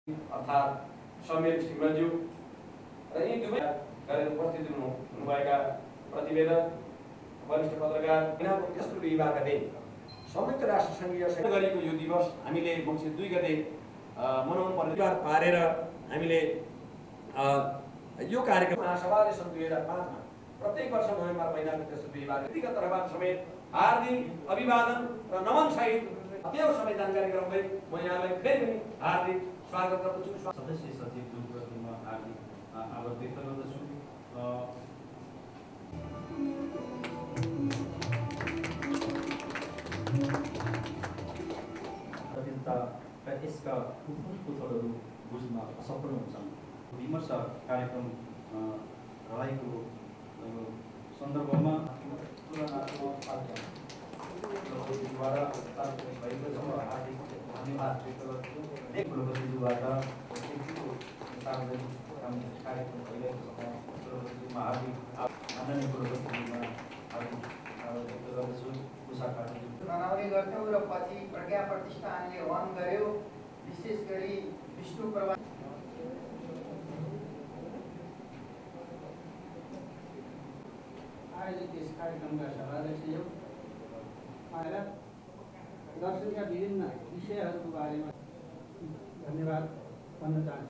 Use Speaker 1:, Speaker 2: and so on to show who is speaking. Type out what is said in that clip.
Speaker 1: अर्थात् समीर सिंहज्यू र यी दुवै गरेर उपस्थित हुनुभएका प्रतिवेदक वरिष्ठ पत्रकार यिनीहरूको तेस्रो बिहीबारका दिन संयुक्त राष्ट्र सङ्घीय गरेको यो दिवस हामीले मङ्सिर 2 गते मनाउनु पर्ने पारेर हामीले यो कार्यक्रम महासभाले सन् 2005 मा प्रत्येक वर्ष नोभेम्बर महिनाको तेस्रो बिहीबार व्यक्तिगत तर्फबाट समेत हार्दिक अभिवादन र नमन सहित त्यो सबै जानकारी गराउँदै म यहाँलाई फेरि पनि हार्दिक स्वागत गर्दछु।
Speaker 2: सदस्य सचिवको प्रतिमा हार्दिक आभार व्यक्त गर्दछु। जटिलताका यसका पुथलहरू बुझ्न असफल हुन्छन्। विमर्श कार्यक्रम रहेको सन्दर्भमा तुलनात्मक द्वारा भएको छ। हार्दिक धन्यवाद व्यक्त गर्छु। प्रगतिज्यूबाट सार्वजनिक कार्यक्रम भइरहेको छ। प्रगतिज्यूमा हार्दिक माननीय प्रगतिज्यूमा हार्दिक व्यक्त गर्दछु।
Speaker 3: मनाउने गर्थ्यौँ र पछि प्रज्ञा प्रतिष्ठानले वन गर्यो। विशेष गरी विष्णु प्रभा आयोजित यस कार्यक्रमका सभाध्यक्ष यो आएर दर्शनका विभिन्न विषयहरूको बारेमा धन्यवाद भन्न चाहन्छु।